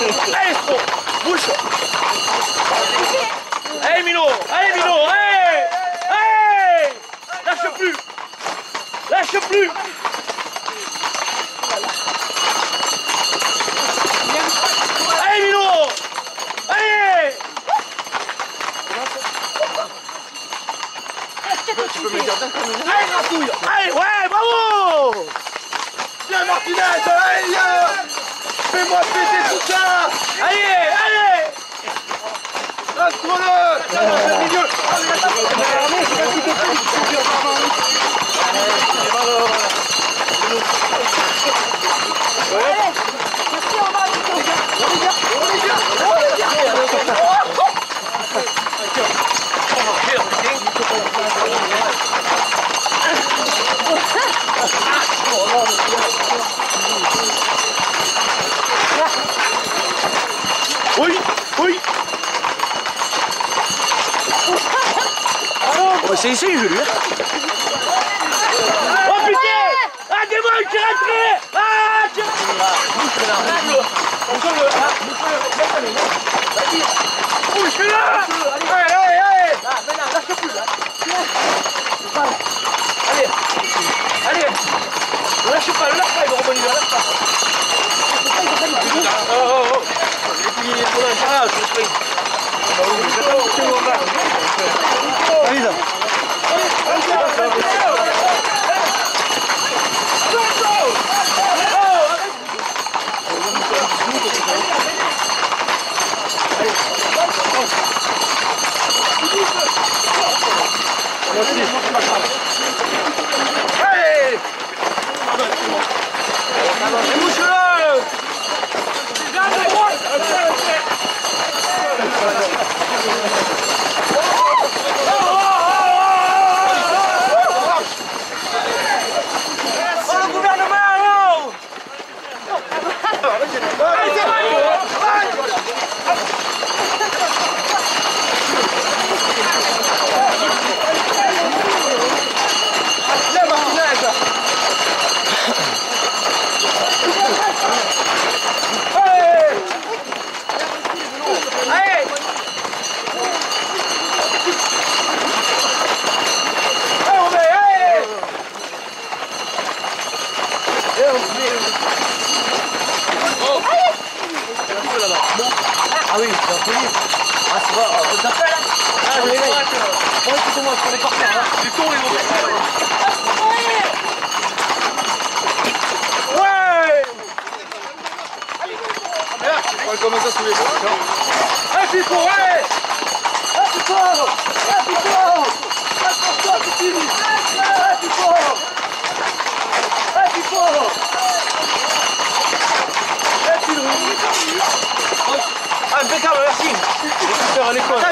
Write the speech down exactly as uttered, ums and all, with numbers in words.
Allez, Stro, bouge. Allez, Mino, allez, Mino, allez, allez. Lâche plus, lâche plus. Allez, Mino, allez. Tu peux me dire d'un coup. Allez, Gratouille. Allez, ouais, bravo. Viens, Martinez, allez, viens. Fais-moi péter tout ça. Allez, allez. Lâche-moi-le. Tiens, dans le milieu. Oui, oui. Oh, c'est ici, je lui. Oh putain. Ah, des mots qui rentrent. Ah, tiens. Bouge-le. Bouge-le. Bouge-le. Allez, allez, allez. Là, maintenant, lâche plus, là. Allez. Allez. Ne lâche pas, ne lâche pas, il va revenir, ne lâche pas. Oh, oh, oh. Et puis, pour l'instant, là, je le spring. Allez, là. Allez. Bouge-le. Garde de droite. Oh, le gouvernement, oh. Allez, c'est bon. Là, Martinez. Ah oui, c'est un peu libre. Ah, c'est vrai, on t'appelle là. Ah, je vais voir. Bon, écoutez-moi, je peux les porter là. Du con, les gros. Ouais. On commence à se soulever. Un pico, ouais. Un pico. Un pico. Attention, petit. Un pico. Un pico. Un pico. Impeccable, merci. Je vais faire à l'école.